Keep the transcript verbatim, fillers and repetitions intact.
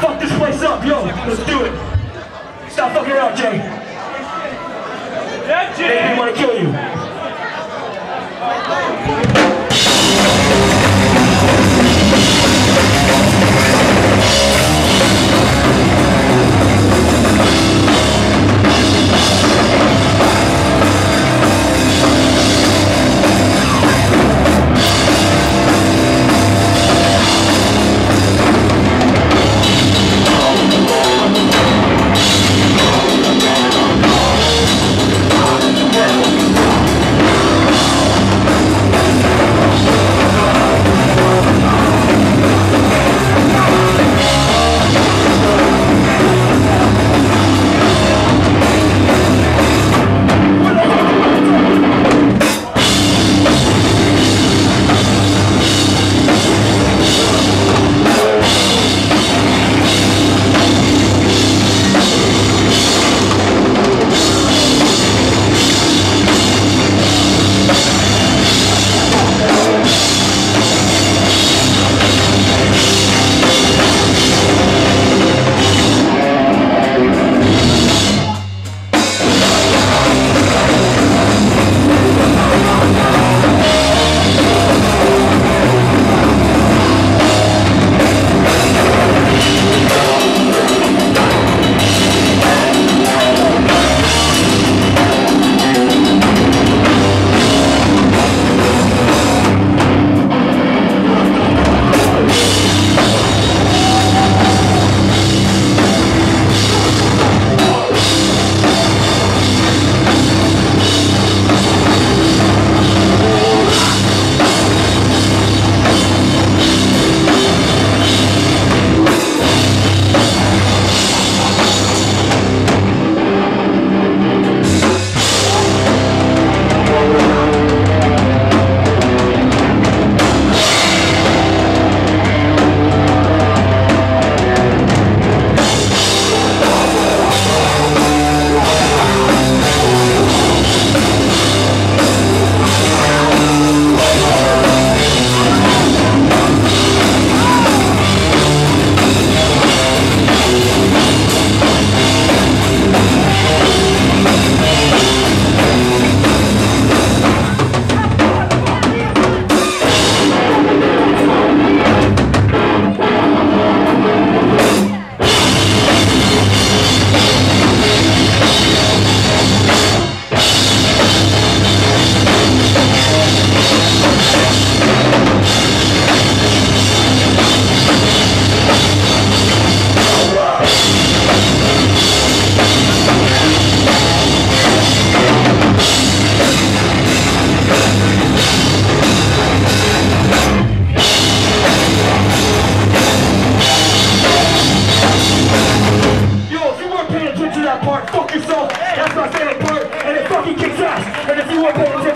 Fuck this place up, yo. Let's do it. Stop fucking around, Jay. Yeah, Jay. Make me want to kill you. Fuck yourself, that's my favorite part, and it fucking kicks ass. And if you weren't paying attention,